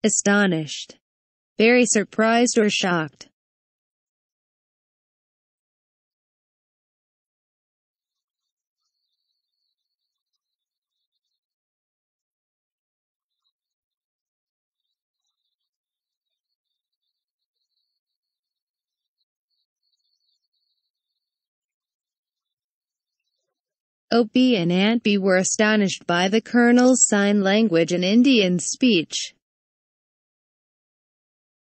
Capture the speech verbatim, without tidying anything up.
Astonished. Very surprised or shocked. O B and Aunt B were astonished by the Colonel's sign language and Indian speech.